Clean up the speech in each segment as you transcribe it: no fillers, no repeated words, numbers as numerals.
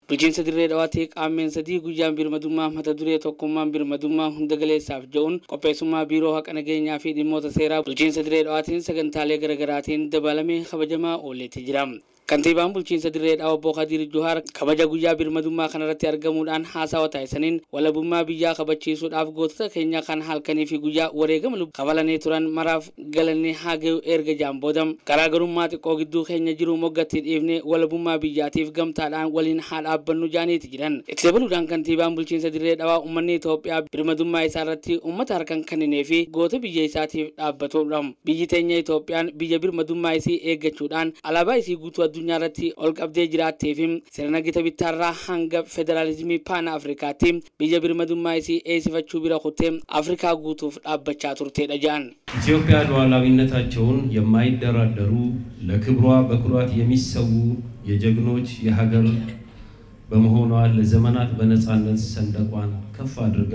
Bulchiinsa dirree dhawaatiif qaameen sadii guyyaan birmadummaa mata duree tokkummaan birmadummaa hunda galeessaaf jedhuun qopheessummaa biiroo haqa nageenyaa fi dhimmoota seeraa bulchiinsa dirree dhawaatiin sagantaalee garaagaraatiin dabalamee kabajamaa ooleetti jira. Kantiibaan bulchiinsa dirree dhawaa obbo Kadir Juhaar kabaja guyyaa birmadummaa kanarratti argamuudhaan haasawa taasisaniin walabummaa biyyaa kabachiisuudhaaf gootota keenya kan halkanii fi guyyaa wareegama lubbuu kafalanee turan maraaf galanne haaga'u erga jaamboodam garaagarummaa xiqqoo gidduu keenya jiru moggatti dhiifne walabummaa biyyaatiif gamtaadhaan waliin haa dhaabbannu jaaniiti jiran. Itti dabaluudhaan kantiibaan bulchiinsa dirree dhawaa uummanni Itoophiyaa birmadummaa isaarratti uummata harkan kenninee fi goota biyya isaatiif dhaabbatudha. Biyyi teenya Itoophiyaan biyya birmadummaa isii eeggachuudhaan alaabaa isii guutuu addunyaa irratti ol qabdee jiraatteef sirna gita bittaarraa hanga federaalizimii paana Afrikaatti biyya birmadummaa isii eessifachuu bira kuttee Afrikaa guutuuf dhaabbachaa turteedha jedhan. ኢትዮጵያ ሉዓላዊነታቸውን የማይደራደሩ ለክብሯ በኩራት የሚሰዉ የጀግኖች የሀገር በመሆኗ ለዘመናት በነጻነት ሰንደቋን ከፍ አድርጋ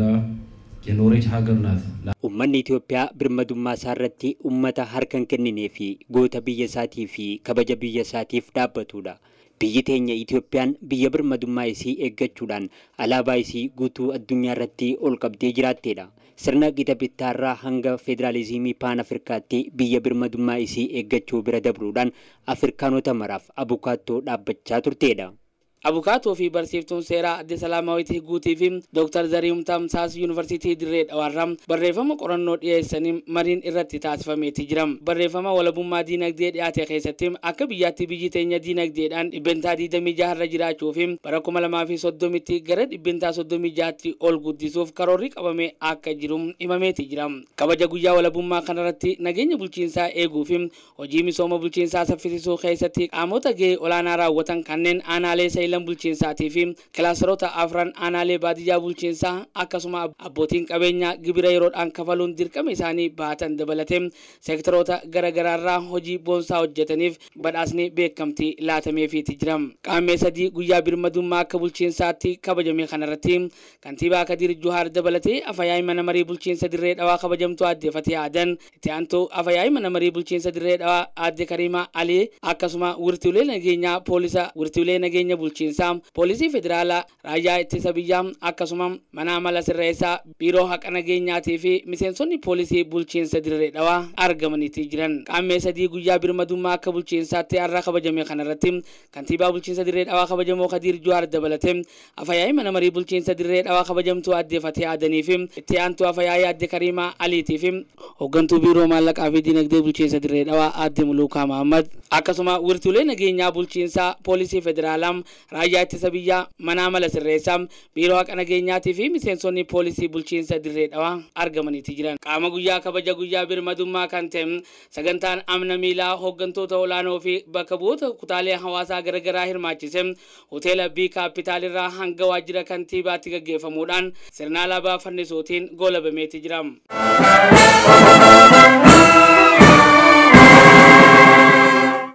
የኖረች ሀገር ናት። ኡመን ኢትዮጵያ ብርመዱማ ሳረቲ ኡመታ ሀርከን ከንኔ ፊ ጎተ ብየሳቲ ፊ ከበጀ ብየሳቲፍ ዳበቱዳ biyyi teenya Itoophiyaan biyya birmadummaa isii eeggachuudhaan alaabaa isii guutuu addunyaa irratti ol qabdee jiraatteedha. Sirna gita bittaarraa hanga federaalizimii paan Afrikaatti biyya birmadummaa isii eeggachuu bira dabruudhaan Afrikaanota maraaf abukaattoo dhaabbachaa turteedha. Abukaattoo fi barsiiftuun seeraa adde Salaamaawwitii Guutii fi Dr. Zarihuun Tamsaas Yuunivarsiitii Dirree Dhawaarraa barreeffama qorannoo dhiyeessanii mariin irratti taasifameeti jira. Barreeffama walabummaa diinagdee dhiyaate keessatti akka biyyaatti biyyi teenya diinagdeedhaan dhibbentaa 26 irra jiraachuu fi bara 2030tti gara dhibbentaa 36tti ol guddisuuf karoorri qabamee akka jiru himameeti jira. Kabaja guyyaa walabummaa kanarratti nageenya bulchiinsaa eeguu fi hojii misooma bulchiinsaa saffisisuu keessatti qaamota gahee olaanaa raawwatan kanneen aanaalee Ilan bulchiinsaati fi kilaasteroota afran aanaalee baadiyyaa bulchiinsaa akkasuma abbootiin qabeenyaa gibira yeroodhaan kafaluun dirqama isaanii baatan dabalatee seektaroota garagaraarraa hojii boonsaa hojjetaniif badhaasni beekamtii laatameefiiti jira. Qaamee sadii guyyaa birmadummaa akka bulchiinsaatti kabajame kanarratti kantiibaa Kadir Juhaar dabalatee afyaa'ii mana marii bulchiinsa dirree dhawaa kabajamtuu aadde Fatee Aadan itti aantuu afyaa'ii mana marii bulchiinsa dirree dhawaa aadde Karimaa Alii akkasuma wirtuulee nageenyaa poolisa wirtuulee nageenya Poolisii federaalaa raayyaa ittisa biyyaa akkasuma mana amala sirreessaa biiroo haqa nageenyaatii fi miseensonni poolisii bulchiinsa dirree dhawaa argamaniiti jiran. Qaamee sadii guyyaa birmadummaa akka bulchiinsaatti har'a kabajame kanarratti kantiibaa bulchiinsa dirree dhawaa kabajamoo Kadir Juhaar dabalatee afyaa'ii mana marii bulchiinsa dirree dhawaa kabajamtuu aadde Fatee Aadanii fi itti aantuu afyaa'ii aadde Karimaa Aliitii fi hooggantuu biiroo maallaqaa fi diinagdee bulchiinsa dirree dhawaa aadde Muluukaa Mahammad akkasuma wirtuulee nageenyaa bulchiinsaa poolisii federaalaa raayyaa ittisa biyyaa mana amala sirreessaa biiroo haqa nageenyaatii fi miseensonni poolisii bulchiinsa dirree dhawaa argamaniiti jiran. Qaama guyyaa kabaja guyyaa birmadummaa kan ta'e sagantaan amna miilaa hooggantoota olaanoo fi bakka bu'oota kutaalee hawaasaa garagaraa hirmaachise hoteela bii kaapitaalirraa hanga waajjira kantiibaatti gaggeeffamuudhaan sirna alaabaa fannisuutiin goolabameeti jira.